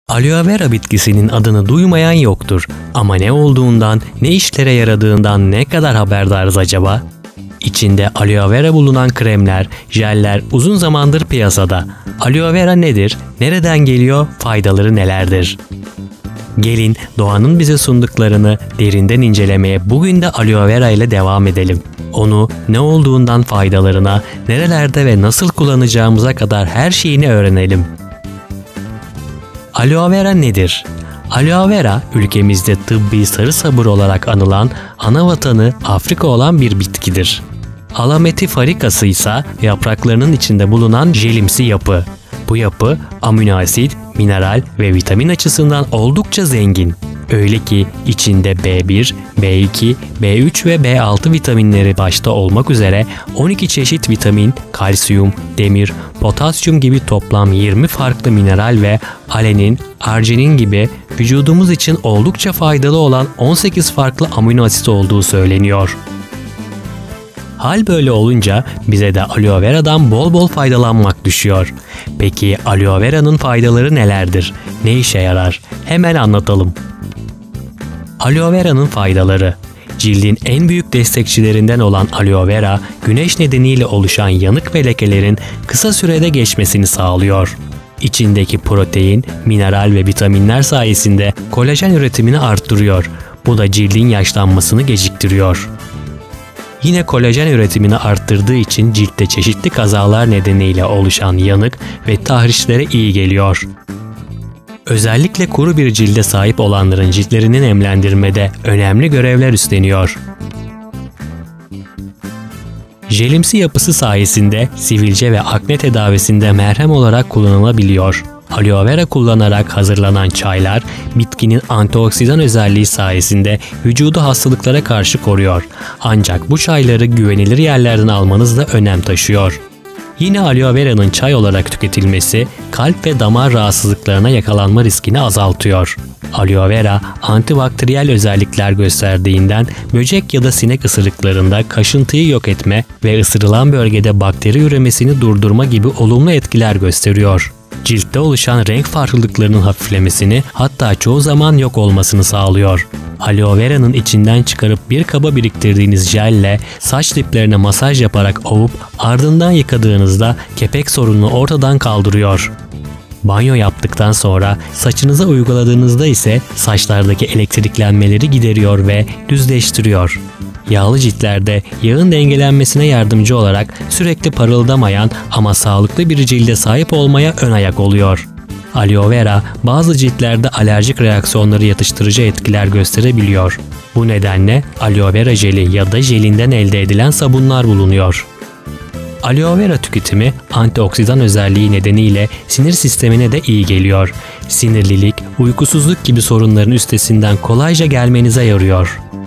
Aloe vera bitkisinin adını duymayan yoktur. Ama ne olduğundan, ne işlere yaradığından ne kadar haberdarız acaba? İçinde aloe vera bulunan kremler, jeller uzun zamandır piyasada. Aloe vera nedir? Nereden geliyor? Faydaları nelerdir? Gelin doğanın bize sunduklarını derinden incelemeye bugün de aloe vera ile devam edelim. Onu ne olduğundan faydalarına, nerelerde ve nasıl kullanacağımıza kadar her şeyini öğrenelim. Aloe vera nedir? Aloe vera ülkemizde tıbbi sarı sabır olarak anılan ana vatanı Afrika olan bir bitkidir. Alametifaricace'ı ise yapraklarının içinde bulunan jelimsi yapı. Bu yapı amino asit, mineral ve vitamin açısından oldukça zengin. Öyle ki içinde B1, B2, B3 ve B6 vitaminleri başta olmak üzere 12 çeşit vitamin, kalsiyum, demir, potasyum gibi toplam 20 farklı mineral ve alenin, arginin gibi vücudumuz için oldukça faydalı olan 18 farklı amino asit olduğu söyleniyor. Hal böyle olunca bize de aloe vera'dan bol bol faydalanmak düşüyor. Peki aloe vera'nın faydaları nelerdir? Ne işe yarar? Hemen anlatalım. Aloe vera'nın faydaları. Cildin en büyük destekçilerinden olan aloe vera, güneş nedeniyle oluşan yanık ve lekelerin kısa sürede geçmesini sağlıyor. İçindeki protein, mineral ve vitaminler sayesinde kolajen üretimini arttırıyor. Bu da cildin yaşlanmasını geciktiriyor. Yine kolajen üretimini arttırdığı için ciltte çeşitli kazalar nedeniyle oluşan yanık ve tahrişlere iyi geliyor. Özellikle kuru bir cilde sahip olanların ciltlerini nemlendirmede önemli görevler üstleniyor. Jelimsi yapısı sayesinde sivilce ve akne tedavisinde merhem olarak kullanılabiliyor. Aloe vera kullanarak hazırlanan çaylar, bitkinin antioksidan özelliği sayesinde vücudu hastalıklara karşı koruyor. Ancak bu çayları güvenilir yerlerden almanız da önem taşıyor. Yine aloe vera'nın çay olarak tüketilmesi, kalp ve damar rahatsızlıklarına yakalanma riskini azaltıyor. Aloe vera, antibakteriyel özellikler gösterdiğinden böcek ya da sinek ısırıklarında kaşıntıyı yok etme ve ısırılan bölgede bakteri üremesini durdurma gibi olumlu etkiler gösteriyor. Ciltte oluşan renk farklılıklarının hafiflemesini, hatta çoğu zaman yok olmasını sağlıyor. Aloe vera'nın içinden çıkarıp bir kaba biriktirdiğiniz jelle saç diplerine masaj yaparak ovup ardından yıkadığınızda kepek sorununu ortadan kaldırıyor. Banyo yaptıktan sonra saçınıza uyguladığınızda ise saçlardaki elektriklenmeleri gideriyor ve düzleştiriyor. Yağlı ciltlerde yağın dengelenmesine yardımcı olarak sürekli parıldamayan ama sağlıklı bir cilde sahip olmaya ön ayak oluyor. Aloe vera bazı ciltlerde alerjik reaksiyonları yatıştırıcı etkiler gösterebiliyor. Bu nedenle aloe vera jeli ya da jelinden elde edilen sabunlar bulunuyor. Aloe vera tüketimi antioksidan özelliği nedeniyle sinir sistemine de iyi geliyor. Sinirlilik, uykusuzluk gibi sorunların üstesinden kolayca gelmenize yarıyor.